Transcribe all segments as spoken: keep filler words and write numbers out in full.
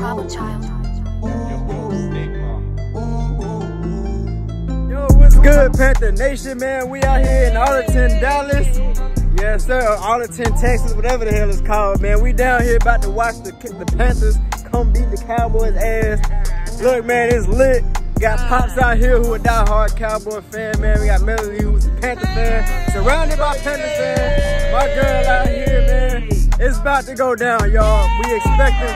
Follow child. Yo, what's good, Panther Nation, man? We out here in Arlington, Dallas. Yes, sir. Arlington, Texas, whatever the hell it's called, man. We down here about to watch the, the Panthers come beat the Cowboys' ass. Look, man, it's lit. We got Pops out here who a die-hard Cowboy fan, man. We got Melody who's a Panther fan. Surrounded by Panther fans. My girl out here, man. It's about to go down, y'all. We expecting...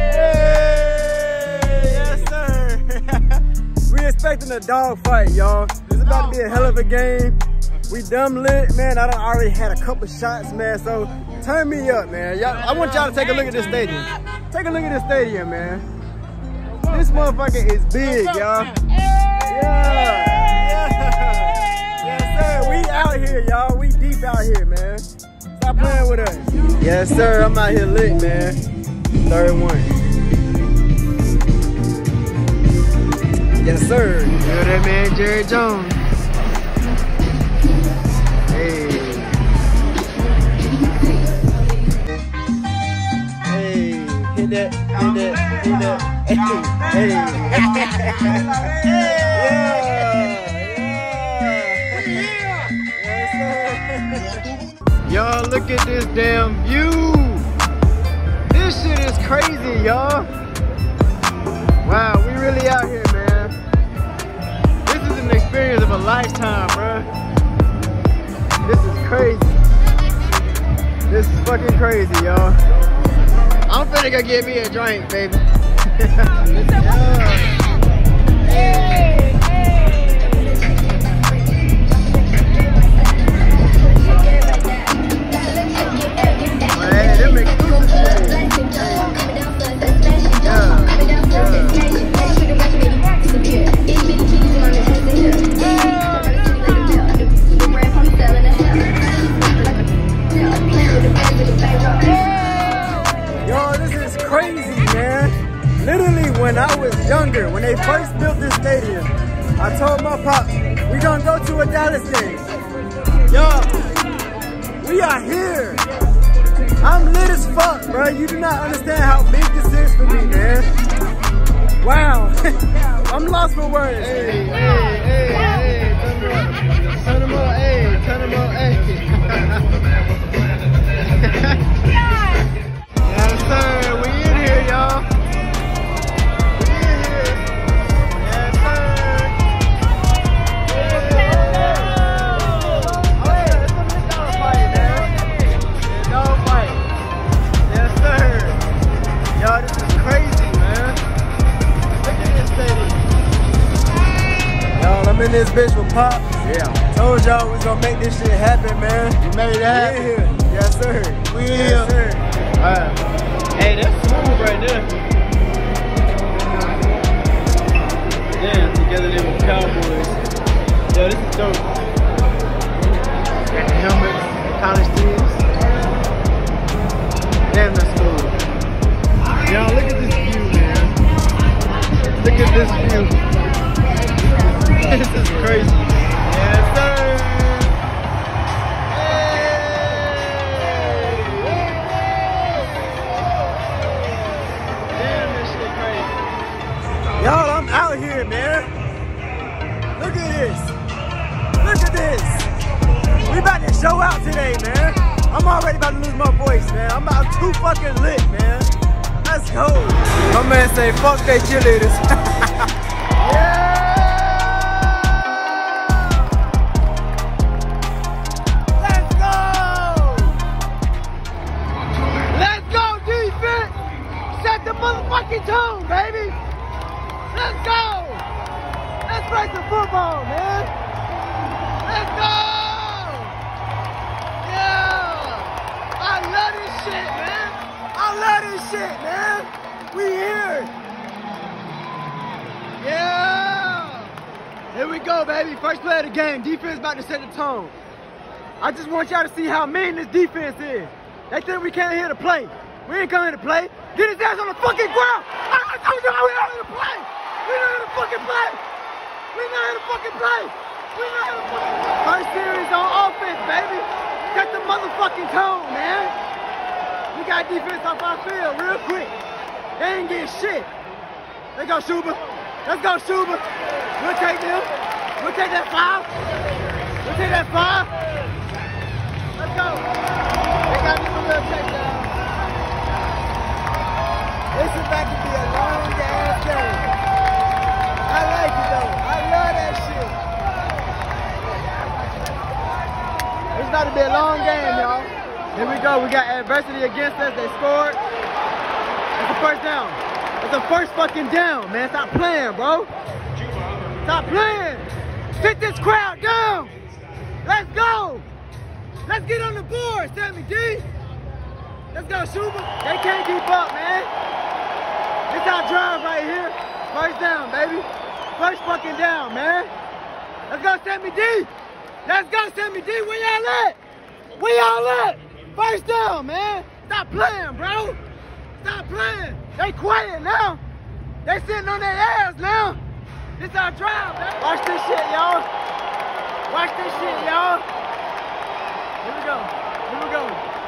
Hey, yes, sir. We expecting a dog fight, y'all. It's about to be a hell of a game. We dumb lit, man. I done already had a couple shots, man. So turn me up, man. Y'all, I want y'all to take a look at this stadium. Take a look at this stadium, man. This motherfucker is big, y'all. Yeah. Yeah. Yes, sir. We out here, y'all. We deep out here, man. Stop playing with us. Yes, sir. I'm out here lit, man. Third one. Yes, sir. You know that man, Jerry Jones. Hey. Hey. Hit that. Hit that. Hit that. Hey. Hey. Yeah. Yeah. Y'all, look at this damn view. This shit is crazy, y'all. Wow, we really out here, man. This is an experience of a lifetime, bruh. This is crazy. This is fucking crazy, y'all. I'm finna go get me a drink, baby. Yeah. Hey. When I was younger, when they first built this stadium, I told my pops, we gonna go to a Dallas game. Yo, we are here. I'm lit as fuck, bro. You do not understand how big this is for me, man. Wow. I'm lost for words. Hey, hey, hey, hey, turn them up, hey, turn them up, hey. Yes, sir, we in here, y'all. I'm in this bitch with Pop. Yeah. Told y'all we was gonna make this shit happen, man. We made it happen. We in here. Yes, sir. We in yes, here. Sir. Alright. Hey, that's smooth right there. Damn, together they were Cowboys. Yo, this is dope. Got the helmets, college teams. Damn, that's smooth. Y'all, look at this view, man. Look at this view. This is crazy. Yes, sir. Hey. Damn, this shit crazy. Y'all, I'm out here, man. Look at this. Look at this. We about to show out today, man. I'm already about to lose my voice, man. I'm about too fucking lit, man. Let's go. My man say, fuck they cheerleaders. Yeah. Motherfucking tone, baby. Let's go. Let's play some football, man. Let's go. Yeah. I love this shit, man. I love this shit, man. We here. Yeah. Here we go, baby. First play of the game. Defense about to set the tone. I just want y'all to see how mean this defense is. They think we came here to play. We ain't coming here to play. Get his ass on the fucking ground. I told you we not here to play. We not here to fucking play. We not here to fucking play. We not here to fucking play. First series on offense, baby. Set the motherfucking tone, man. We got defense off our field real quick. They ain't getting shit. Let's go, Shuba. Let's go, Shuba. We'll take them. We'll take that five. We'll take that five. Let's go. They got them a little takedown. This is about to be a long ass game. I like it though. I love that shit. It's about to be a long game, y'all. Here we go. We got adversity against us. They scored. It's a first down. It's a first fucking down, man. Stop playing, bro. Stop playing. Sit this crowd down. Let's go. Let's get on the board, Sammy D. Let's go, Shuba. They can't keep up, man. This our drive right here. First down, baby. First fucking down, man. Let's go, Sammy D. Let's go, Sammy D. Where y'all at? Where y'all at? First down, man. Stop playing, bro. Stop playing. They quiet now. They sitting on their ass now. This our drive, man. Watch this shit, y'all. Watch this shit, y'all. Here we go. Here we go.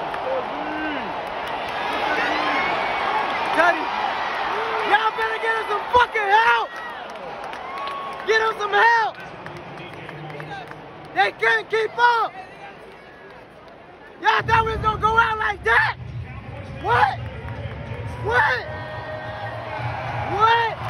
Cuddy. Y'all better get him some fucking help. Get him some help. They can't keep up. Y'all thought we was gonna go out like that? What? What? What?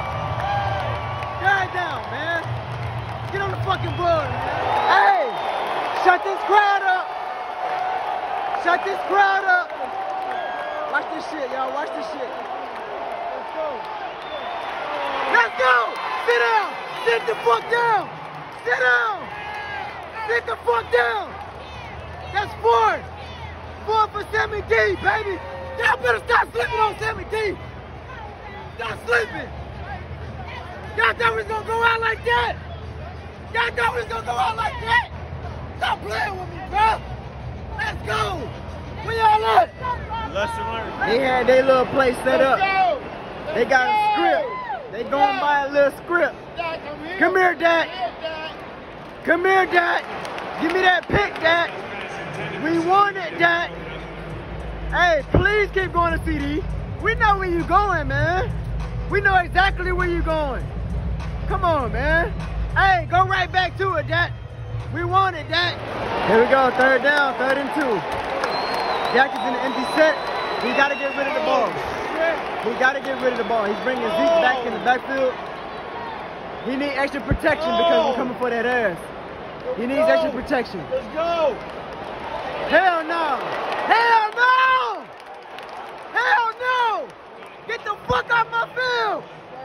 God down, man. Get on the fucking board, man. Hey, shut this crowd up. Shut this crowd up. Watch this shit, y'all. Watch this shit. Let's go. Let's go. Sit down. Sit the fuck down. Sit down. Sit the fuck down. That's four. Four for Sammy D, baby. Y'all better stop sleeping on Sammy D. Stop sleeping. Y'all thought we was gonna go out like that. Y'all thought we was gonna go out like that. Stop playing with me, bro. Let's go. Where y'all at? Lesson learned. They had their little place set up. They got a script. They going by a little script. Come here, Dad. Come here, Dad. Give me that pick, Dad. We want it, Dad. Hey, please keep going to C D. We know where you going, man. We know exactly where you going. Come on, man. Hey, go right back to it, Dad. We want it, Dad. Here we go, third down, third and two. Dak is in the empty set. He got to get rid of the ball. He got to get rid of the ball. He's bringing Zeke back in the backfield. He needs extra protection because we're coming for that ass. He needs extra protection. Let's go. Hell no. Hell no. Hell no. Get the fuck out my field.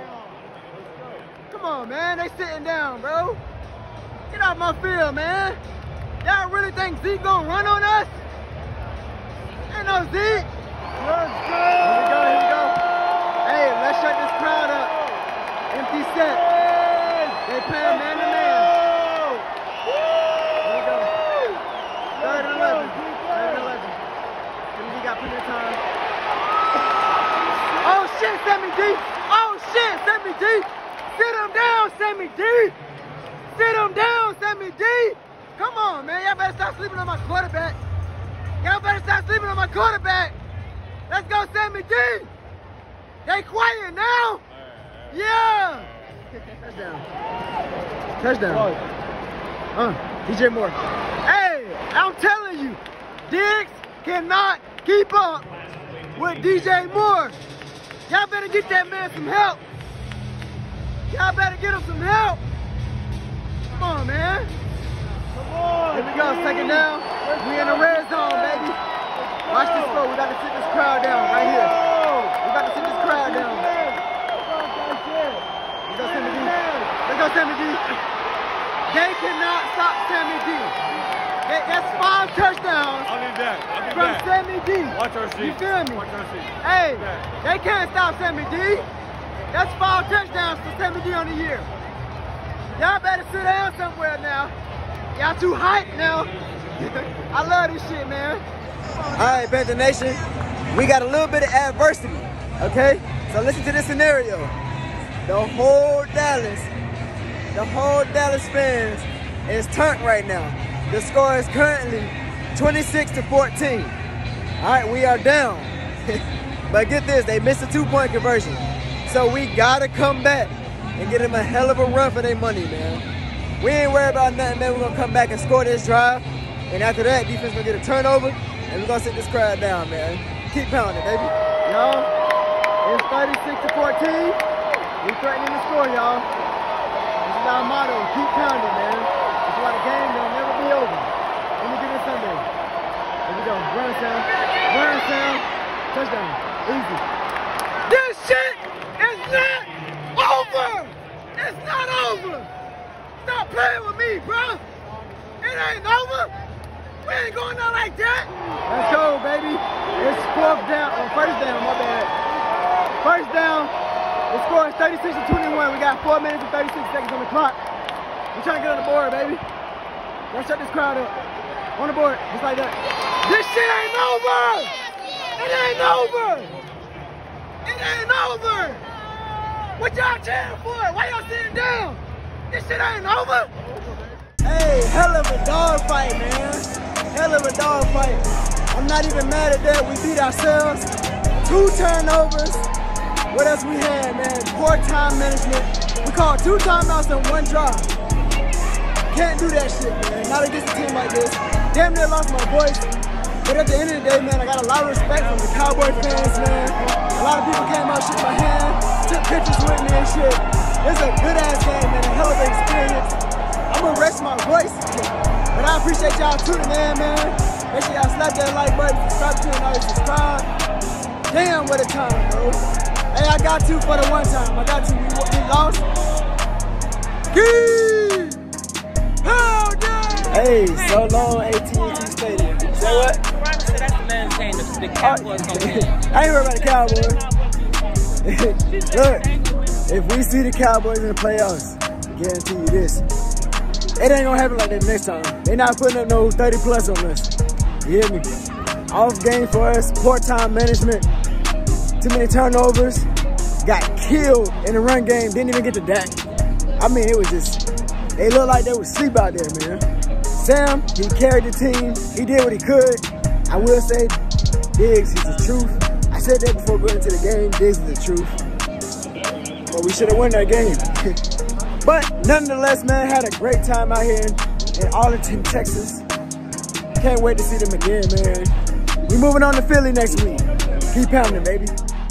Come on, man. They sitting down, bro. Get out my field, man. Y'all really think Zeke gonna run on us? Ain't no Zeke. Let's go. Here we go, here we go. Hey, let's shut this crowd up. Empty set. They playing man to man. Here we go. Third and eleven. Third and eleven. We got plenty of time. Oh shit, Sammy D. Oh shit, Sammy D. Sit him down, Sammy D. Sit him down, Sammy D. Come on, man. Y'all better stop sleeping on my quarterback. Y'all better stop sleeping on my quarterback. Let's go, Sammy D. They quiet now. Yeah. Touchdown. Touchdown. Uh, D J Moore. Hey, I'm telling you, Diggs cannot keep up with D J Moore. Y'all better get that man some help. Y'all better get him some help. Come on, man. Come on. Here we go, second down. We in the red zone, baby. Watch this go. We got to sit this crowd down right here. We got to sit this crowd down. Let's go, Sammy D. Let's go, Sammy D. They cannot stop Sammy D. They, that's five touchdowns I'll be back. I'll be from back. Sammy D. Watch our seat. You feel me? Watch our seat. Hey, they can't stop Sammy D. That's five touchdowns for Sammy D on the year. Y'all better sit down somewhere now. Y'all too hyped now. I love this shit, man. All right, Panther Nation. We got a little bit of adversity, okay? So listen to this scenario. The whole Dallas, the whole Dallas fans is turned right now. The score is currently twenty-six to fourteen. All right, we are down. But get this, they missed a two-point conversion. So we gotta come back and get them a hell of a run for their money, man. We ain't worried about nothing, man. We're gonna come back and score this drive. And after that, defense gonna get a turnover, and we're gonna sit this crowd down, man. Keep pounding, baby. Y'all, it's thirty-six to fourteen. We threatening to score, y'all. This is our motto, keep pounding, man. That's why the game will never be over. Let me get this Sunday. Here we go, run sound, run sound, touchdown, easy. This shit is not over! It's not over! Stop playing with me, bro! It ain't over! We ain't going out like that! Let's go, baby! It's fourth down, or first down, my bad. First down, the score is thirty-six to twenty-one. We got four minutes and thirty-six seconds on the clock. We're trying to get on the board, baby. Let's shut this crowd up. On the board, just like that. This shit ain't over! It ain't over! It ain't over! What y'all cheering for? Why y'all sitting down? This shit ain't over! Hey, hell of a dog fight, man. Hell of a dog fight. I'm not even mad at that. We beat ourselves. Two turnovers. What else we had, man? Poor time management. We called two timeouts in one drive. Can't do that shit, man. Not against a team like this. Damn near lost my voice. But at the end of the day, man, I got a lot of respect from the Cowboys fans, man. A lot of people came out, shook my hand, took pictures with me and shit. It's a good-ass game, man. A hell of an experience. I'm gonna rest my voice, but I appreciate y'all tuning in, man. Make sure y'all slap that like button, subscribe to the channel, subscribe. Damn, what a time, bro. Hey, I got to for the one time. I got to. We, we lost. Hey, so long, A T and T Stadium. Say what? Brian said that's the man's game. The, the Cowboys gonna win. I ain't worried about the Cowboys. Look, if we see the Cowboys in the playoffs, I guarantee you this. It ain't gonna happen like that next time. They not putting up no thirty plus on us. You hear me? Off game for us, poor time management, too many turnovers, got killed in the run game, didn't even get to Dak. I mean, it was just, they looked like they would sleep out there, man. Sam, he carried the team, he did what he could. I will say, Diggs is the truth. I said that before going into the game, Diggs is the truth. But we should have won that game. But nonetheless, man, had a great time out here in, in Arlington, Texas. Can't wait to see them again, man. We moving on to Philly next week. Keep pounding, baby.